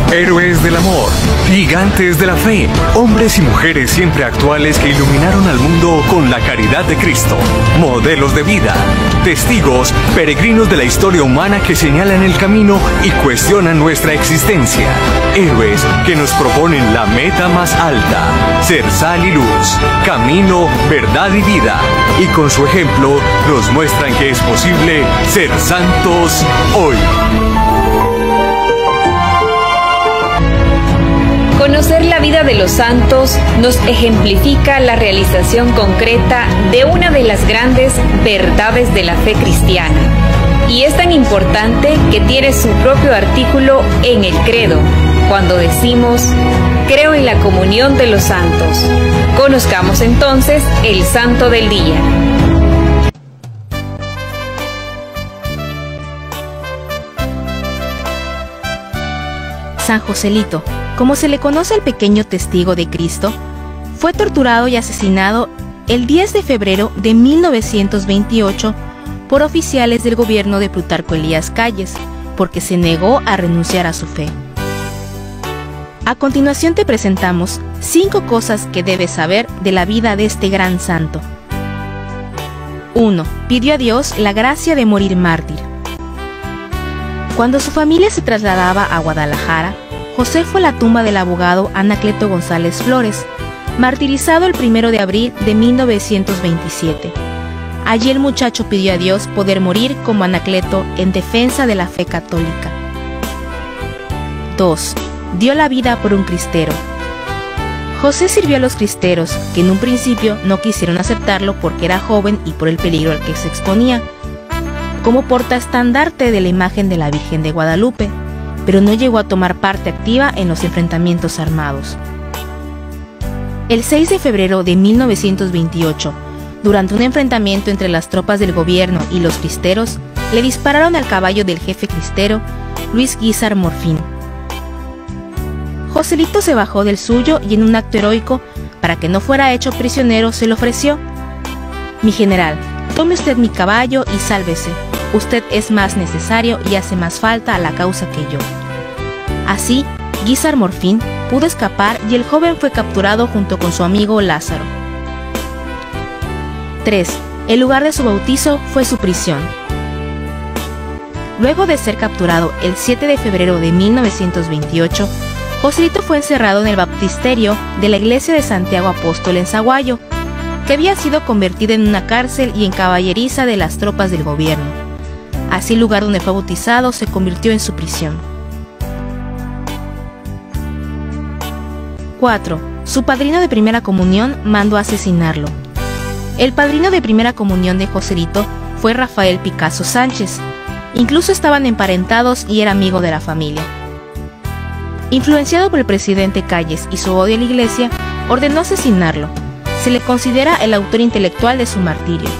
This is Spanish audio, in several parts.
Héroes del amor, gigantes de la fe, hombres y mujeres siempre actuales que iluminaron al mundo con la caridad de Cristo, modelos de vida, testigos, peregrinos de la historia humana que señalan el camino y cuestionan nuestra existencia. Héroes que nos proponen la meta más alta, ser sal y luz, camino, verdad y vida. Y con su ejemplo nos muestran que es posible ser santos hoy. Conocer la vida de los santos nos ejemplifica la realización concreta de una de las grandes verdades de la fe cristiana. Y es tan importante que tiene su propio artículo en el credo, cuando decimos, creo en la comunión de los santos. Conozcamos entonces el santo del día. San Joselito, como se le conoce al pequeño testigo de Cristo, fue torturado y asesinado el 10 de febrero de 1928 por oficiales del gobierno de Plutarco Elías Calles, porque se negó a renunciar a su fe. A continuación te presentamos 5 cosas que debes saber de la vida de este gran santo. 1. Pidió a Dios la gracia de morir mártir. Cuando su familia se trasladaba a Guadalajara, José fue a la tumba del abogado Anacleto González Flores, martirizado el 1 de abril de 1927. Allí el muchacho pidió a Dios poder morir como Anacleto en defensa de la fe católica. 2. Dio la vida por un cristero. José sirvió a los cristeros, que en un principio no quisieron aceptarlo porque era joven y por el peligro al que se exponía, como portaestandarte de la imagen de la Virgen de Guadalupe, pero no llegó a tomar parte activa en los enfrentamientos armados. El 6 de febrero de 1928, durante un enfrentamiento entre las tropas del gobierno y los cristeros, le dispararon al caballo del jefe cristero, Luis Guízar Morfín. Joselito se bajó del suyo y en un acto heroico, para que no fuera hecho prisionero, se le ofreció: «Mi general, tome usted mi caballo y sálvese. Usted es más necesario y hace más falta a la causa que yo». Así, Guízar Morfín pudo escapar y el joven fue capturado junto con su amigo Lázaro. 3. El lugar de su bautizo fue su prisión. Luego de ser capturado el 7 de febrero de 1928, Joselito fue encerrado en el baptisterio de la iglesia de Santiago Apóstol en Zaguayo, que había sido convertida en una cárcel y en caballeriza de las tropas del gobierno. Así el lugar donde fue bautizado se convirtió en su prisión. 4. Su padrino de primera comunión mandó a asesinarlo. El padrino de primera comunión de Joselito fue Rafael Picasso Sánchez. Incluso estaban emparentados y era amigo de la familia. Influenciado por el presidente Calles y su odio a la iglesia, ordenó asesinarlo. Se le considera el autor intelectual de su martirio.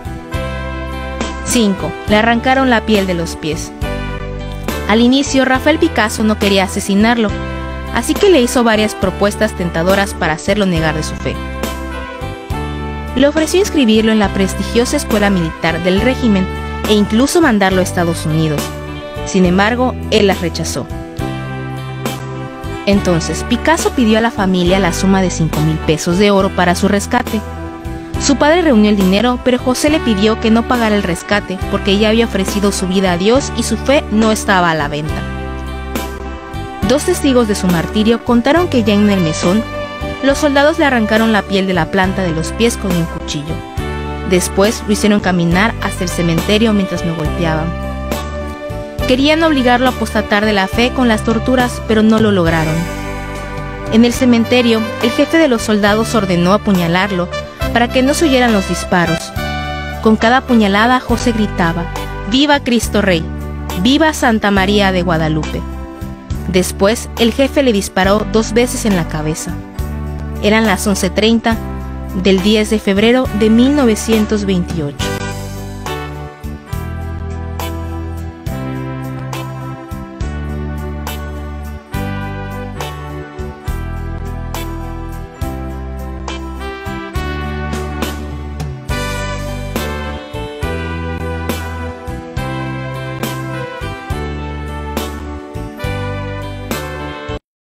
5. Le arrancaron la piel de los pies. Al inicio, Rafael Picasso no quería asesinarlo, así que le hizo varias propuestas tentadoras para hacerlo negar de su fe. Le ofreció inscribirlo en la prestigiosa escuela militar del régimen e incluso mandarlo a Estados Unidos. Sin embargo, él las rechazó. Entonces, Picasso pidió a la familia la suma de 5,000 pesos de oro para su rescate. Su padre reunió el dinero, pero José le pidió que no pagara el rescate porque ya había ofrecido su vida a Dios y su fe no estaba a la venta. 2 testigos de su martirio contaron que ya en el mesón, los soldados le arrancaron la piel de la planta de los pies con un cuchillo. Después lo hicieron caminar hasta el cementerio mientras me golpeaban. Querían obligarlo a apostatar de la fe con las torturas, pero no lo lograron. En el cementerio, el jefe de los soldados ordenó apuñalarlo para que no se oyeran los disparos. Con cada puñalada, José gritaba: «¡Viva Cristo Rey! ¡Viva Santa María de Guadalupe!». Después, el jefe le disparó 2 veces en la cabeza. Eran las 11:30 del 10 de febrero de 1928.